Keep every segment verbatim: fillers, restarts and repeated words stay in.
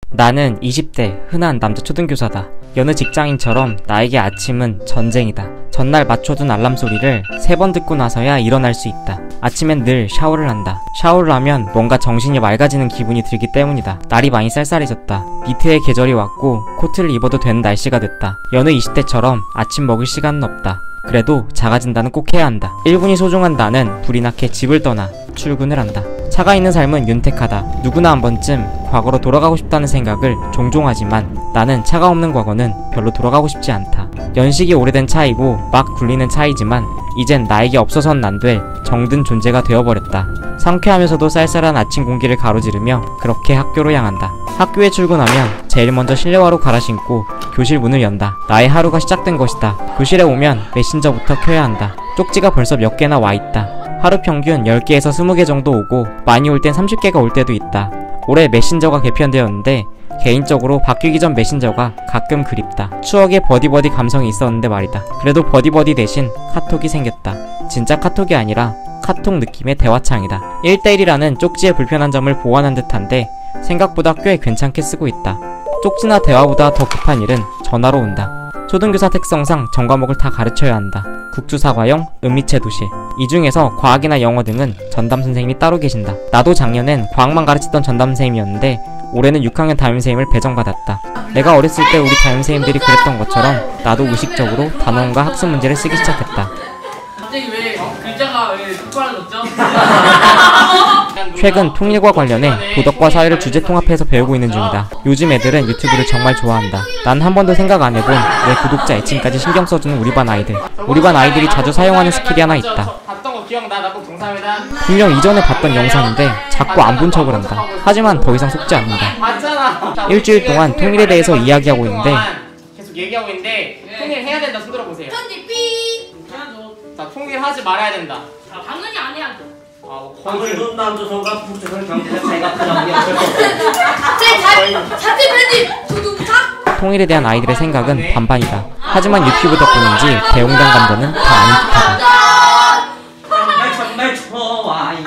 나는 이십 대 흔한 남자 초등교사다. 여느 직장인처럼 나에게 아침은 전쟁이다. 전날 맞춰둔 알람 소리를 세 번 듣고 나서야 일어날 수 있다. 아침엔 늘 샤워를 한다. 샤워를 하면 뭔가 정신이 맑아지는 기분이 들기 때문이다. 날이 많이 쌀쌀해졌다. 니트의 계절이 왔고 코트를 입어도 되는 날씨가 됐다. 여느 이십 대처럼 아침 먹을 시간은 없다. 그래도 자가진단은 꼭 해야 한다. 일 분이 소중한 나는 불이 나게 집을 떠나 출근을 한다. 차가 있는 삶은 윤택하다. 누구나 한 번쯤 과거로 돌아가고 싶다는 생각을 종종 하지만 나는 차가 없는 과거는 별로 돌아가고 싶지 않다. 연식이 오래된 차이고 막 굴리는 차이지만 이젠 나에게 없어서는 안 될 정든 존재가 되어버렸다. 상쾌하면서도 쌀쌀한 아침 공기를 가로지르며 그렇게 학교로 향한다. 학교에 출근하면 제일 먼저 실내화로 갈아 신고 교실 문을 연다. 나의 하루가 시작된 것이다. 교실에 오면 메신저부터 켜야 한다. 쪽지가 벌써 몇 개나 와있다. 하루 평균 열 개에서 스무 개 정도 오고 많이 올 땐 삼십 개가 올 때도 있다. 올해 메신저가 개편되었는데 개인적으로 바뀌기 전 메신저가 가끔 그립다. 추억의 버디버디 감성이 있었는데 말이다. 그래도 버디버디 대신 카톡이 생겼다. 진짜 카톡이 아니라 카톡 느낌의 대화창이다. 일 대 일이라는 쪽지의 불편한 점을 보완한 듯한데 생각보다 꽤 괜찮게 쓰고 있다. 쪽지나 대화보다 더 급한 일은 전화로 온다. 초등교사 특성상 전 과목을 다 가르쳐야 한다. 국주사과형, 은미체 도시. 이 중에서 과학이나 영어 등은 전담 선생님이 따로 계신다. 나도 작년엔 과학만 가르치던 전담 선생님이었는데 올해는 육 학년 담임선생님을 배정받았다. 내가 어렸을 때 우리 담임선생님들이 그랬던 것처럼 나도 의식적으로 단원과 학습 문제를 쓰기 시작했다. 갑자기 왜 어? 글자가 왜 똑바라졌죠? 최근 통일과 관련해 도덕과 사회를 주제 통합해서 배우고 있는 중이다. 요즘 애들은 유튜브를 정말 좋아한다. 난 한 번도 생각 안 해본 내 구독자 애칭까지 신경 써주는 우리 반 아이들. 우리 반 아이들이 자주 사용하는 스킬이 하나 있다. 봤던 거 기억나? 나도 동사입니다. 분명 이전에 봤던 영상인데 자꾸 안 본 척을 한다. 하지만 더 이상 속지 않는다. 맞잖아. 일주일 동안 통일에 대해서 이야기하고 있는데 계속 얘기하고 있는데 통일 해야 된다. 손 들어보세요. 편집 삐. 자, 통일하지 말아야 된다. 자, 당연히 안 해야죠. 아, 방금 남조선과 북조선 경제적 차이가 크다고 했어요. 제 자체 편집 두둥탁. 통일에 대한 아이들의 생각은 반반이다. 하지만 유튜브 덕분인지 대용당 감정은 다 아닌 듯하다. 정말 좋아요.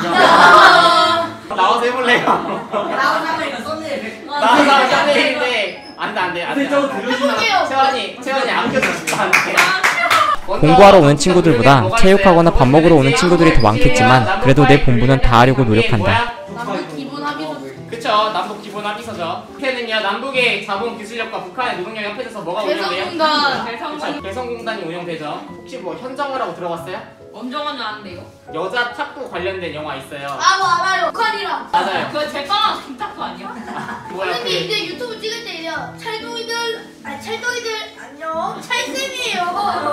나와서 해볼래요? 나온 사람이 썼네. 나와서 하는데 안돼 안돼 안돼. 해볼게요. 채원이 채원이 안 껴줬어 안돼. 공부하러 오는 친구들보다 체육하거나 밥 먹으러 오는 친구들이 더 많겠지만 그래도 내 본부는 다 하려고 노력한다. 남북 기본 합의서. 그쵸, 남북 기본 합의서죠. 북한은요, 남북의 자본 기술력과 북한의 노동력이 합해져서 뭐가 운영돼요? 개성공단. 그쵸, 개성공단이 운영되죠. 혹시 뭐 현정화라고 들어봤어요? 엄정화는 아는데요. 여자 탁구 관련된 영화 있어요. 아, 뭐 알아요. 북한이랑. 맞아요. 그거 제빵 김탁구 아니야? 뭐야? 근데 이제 유튜브 찍을 때 이제 찰동이들, 아니 찰동이들 안녕. 찰쌤이에요.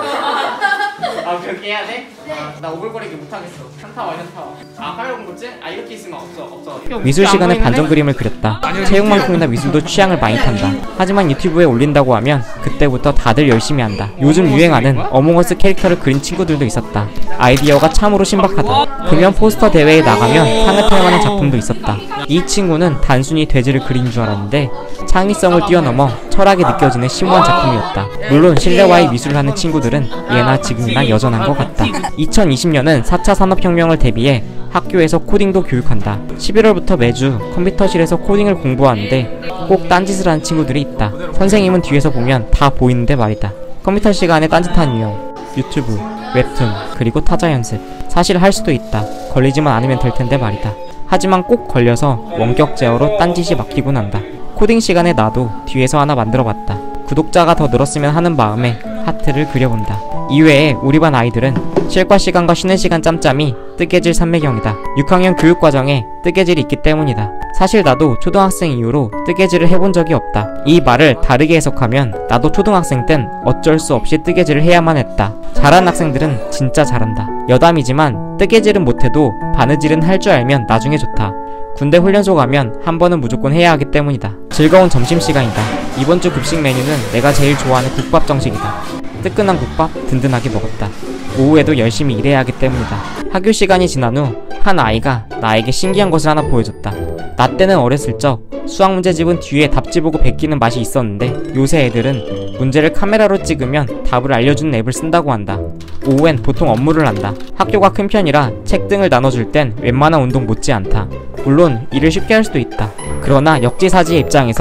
아, 그렇게 해야 돼? 네. 아, 나 오글거리기 못하겠어. 현타와 현타와. 아, 활용공고증? 아, 이렇게 있으면 없어, 없어. 미술 시간에 반전 그림을 그렸다. 체육만큼이나 미술도 취향을 많이 탄다. 하지만 유튜브에 올린다고 하면 그때부터 다들 열심히 한다. 요즘 유행하는 어몽어스 캐릭터를 그린 친구들도 있었다. 아이디어가 참으로 신박하다. 금연 포스터 대회에 나가면 상을 탈 만한 작품도 있었다. 이 친구는 단순히 돼지를 그린 줄 알았는데 창의성을 뛰어넘어 철학이 느껴지는 심오한 작품이었다. 물론 실내와의 미술을 하는 친구들은 예나 지금이나 여전한 것 같다. 이천이십 년은 사 차 산업혁명을 대비해 학교에서 코딩도 교육한다. 십일월부터 매주 컴퓨터실에서 코딩을 공부하는데 꼭 딴짓을 하는 친구들이 있다. 선생님은 뒤에서 보면 다 보이는데 말이다. 컴퓨터 시간에 딴짓하는 유형, 유튜브, 웹툰, 그리고 타자 연습. 사실 할 수도 있다. 걸리지만 않으면 될 텐데 말이다. 하지만 꼭 걸려서 원격 제어로 딴짓이 막히고 난다. 코딩 시간에 나도 뒤에서 하나 만들어봤다. 구독자가 더 늘었으면 하는 마음에 하트를 그려본다. 이외에 우리 반 아이들은 실과 시간과 쉬는 시간 짬짬이 뜨개질 삼매경이다. 육 학년 교육과정에 뜨개질이 있기 때문이다. 사실 나도 초등학생 이후로 뜨개질을 해본 적이 없다. 이 말을 다르게 해석하면 나도 초등학생 땐 어쩔 수 없이 뜨개질을 해야만 했다. 잘하는 학생들은 진짜 잘한다. 여담이지만 뜨개질은 못해도 바느질은 할 줄 알면 나중에 좋다. 군대 훈련소 가면 한 번은 무조건 해야 하기 때문이다. 즐거운 점심시간이다. 이번 주 급식 메뉴는 내가 제일 좋아하는 국밥 정식이다. 뜨끈한 국밥 든든하게 먹었다. 오후에도 열심히 일해야 하기 때문이다. 학교 시간이 지난 후 한 아이가 나에게 신기한 것을 하나 보여줬다. 나 때는 어렸을 적 수학 문제집은 뒤에 답지 보고 베끼는 맛이 있었는데 요새 애들은 문제를 카메라로 찍으면 답을 알려주는 앱을 쓴다고 한다. 오후엔 보통 업무를 한다. 학교가 큰 편이라 책 등을 나눠줄 땐 웬만한 운동 못지않다. 물론 일을 쉽게 할 수도 있다. 그러나 역지사지의 입장에서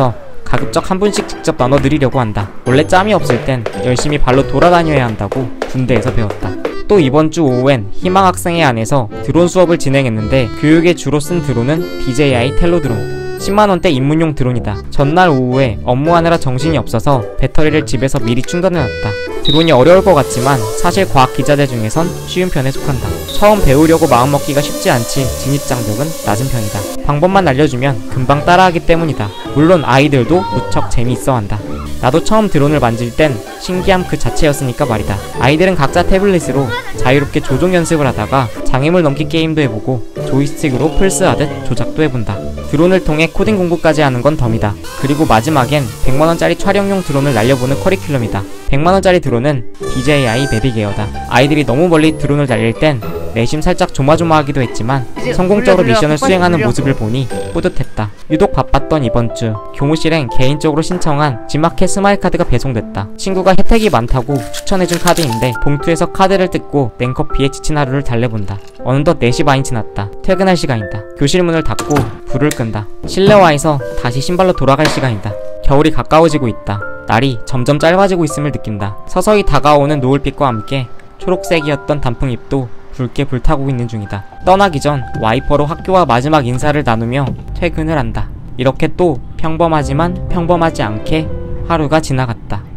가급적 한 분씩 직접 나눠 드리려고 한다. 원래 짬이 없을 땐 열심히 발로 돌아다녀야 한다고 군대에서 배웠다. 또 이번 주 오후엔 희망학생회 안에서 드론 수업을 진행했는데 교육에 주로 쓴 드론은 디제이아이 텔로 드론. 십만 원대 입문용 드론이다. 전날 오후에 업무하느라 정신이 없어서 배터리를 집에서 미리 충전해놨다. 드론이 어려울 것 같지만 사실 과학 기자재 중에선 쉬운 편에 속한다. 처음 배우려고 마음먹기가 쉽지 않지 진입장벽은 낮은 편이다. 방법만 알려주면 금방 따라하기 때문이다. 물론 아이들도 무척 재미있어한다. 나도 처음 드론을 만질 땐 신기함 그 자체였으니까 말이다. 아이들은 각자 태블릿으로 자유롭게 조종 연습을 하다가 장애물 넘기 게임도 해보고 조이스틱으로 플스하듯 조작도 해본다. 드론을 통해 코딩 공부까지 하는 건 덤이다. 그리고 마지막엔 백만 원짜리 촬영용 드론을 날려보는 커리큘럼이다. 백만 원짜리 드론은 디제이아이 내비게어다. 아이들이 너무 멀리 드론을 날릴 땐 내심 살짝 조마조마하기도 했지만 성공적으로 미션을 수행하는 모습을 보니 뿌듯했다. 유독 바빴던 이번 주 교무실엔 개인적으로 신청한 지마켓 스마일 카드가 배송됐다. 친구가 혜택이 많다고 추천해준 카드인데 봉투에서 카드를 뜯고 냉커피에 지친 하루를 달래본다. 어느덧 네 시 반이 지났다. 퇴근할 시간이다. 교실 문을 닫고 불을 끈다. 실내화에서 다시 신발로 돌아갈 시간이다. 겨울이 가까워지고 있다. 날이 점점 짧아지고 있음을 느낀다. 서서히 다가오는 노을빛과 함께 초록색이었던 단풍잎도 붉게 불타고 있는 중이다. 떠나기 전 와이퍼로 학교와 마지막 인사를 나누며 퇴근을 한다. 이렇게 또 평범하지만 평범하지 않게 하루가 지나갔다.